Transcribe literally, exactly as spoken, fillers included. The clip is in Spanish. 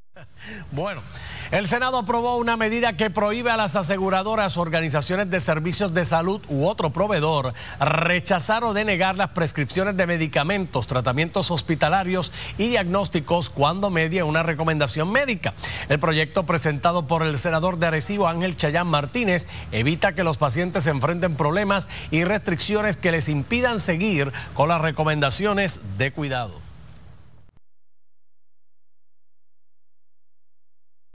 Bueno, el Senado aprobó una medida que prohíbe a las aseguradoras, organizaciones de servicios de salud u otro proveedor rechazar o denegar las prescripciones de medicamentos, tratamientos hospitalarios y diagnósticos cuando medie una recomendación médica. El proyecto presentado por el senador de Arecibo, Ángel Chayán Martínez, evita que los pacientes enfrenten problemas y restricciones que les impidan seguir con las recomendaciones de cuidado.